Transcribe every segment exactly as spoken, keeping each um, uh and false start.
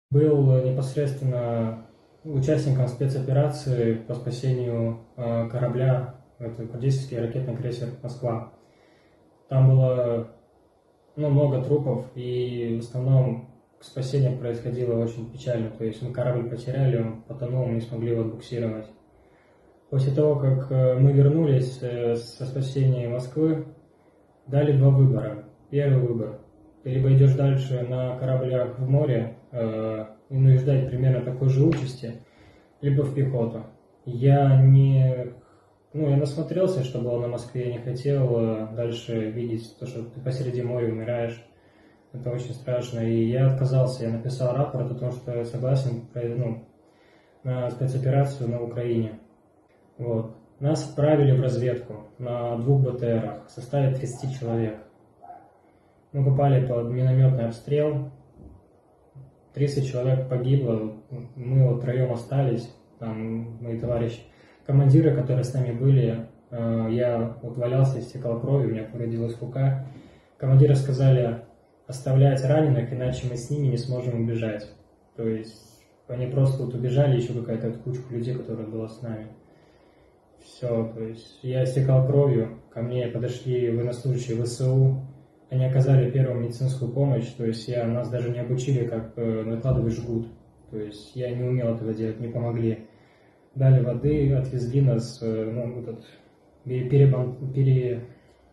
Был непосредственно участником спецоперации по спасению э, корабля, это Одесский ракетный крейсер «Москва». Там было ну, много трупов, и в основном спасение происходило очень печально. То есть мы корабль потеряли, он потонул, мы не смогли его отбуксировать. После того, как мы вернулись со спасения Москвы, дали два выбора. Первый выбор. Ты либо идешь дальше на кораблях в море, э, ну и ждать примерно такой же участи, либо в пехоту. Я не... Ну, я насмотрелся, что было на Москве, я не хотел дальше видеть то, что ты посреди моря умираешь. Это очень страшно. И я отказался, я написал рапорт о том, что я согласен ну, на спецоперацию на Украине. Вот. Нас отправили в разведку на двух БТРах в составе тридцати человек. Мы попали под минометный обстрел, тридцать человек погибло, мы вот втроем остались, там мои товарищи. Командиры, которые с нами были, я вот валялся, истекал кровью, у меня повредилась рука. Командиры сказали оставлять раненых, иначе мы с ними не сможем убежать. То есть они просто вот убежали, еще какая-то кучка людей, которая была с нами. Все, то есть я истекал кровью, ко мне подошли военнослужащие ВСУ, они оказали первую медицинскую помощь, то есть я, нас даже не обучили, как э, накладывать жгут, то есть я не умел этого делать, мне помогли. Дали воды, отвезли нас, э, ну, этот, перебан, пере,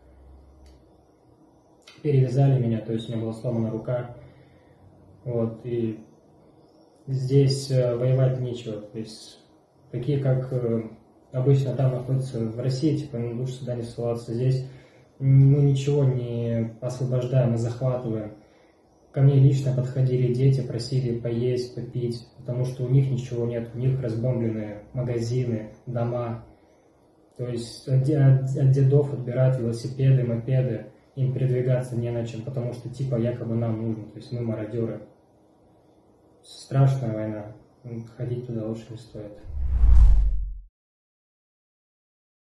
перевязали меня, то есть у меня была сломана рука, вот, и здесь э, воевать нечего, то есть такие, как э, обычно там находятся в России, типа, ну, лучше сюда не ссылаться, здесь мы ничего не освобождаем, мы захватываем. Ко мне лично подходили дети, просили поесть, попить, потому что у них ничего нет, у них разбомбленные магазины, дома. То есть от дедов отбирают велосипеды, мопеды, им передвигаться не на чем, потому что типа якобы нам нужно, то есть мы мародеры. Страшная война, ходить туда лучше не стоит.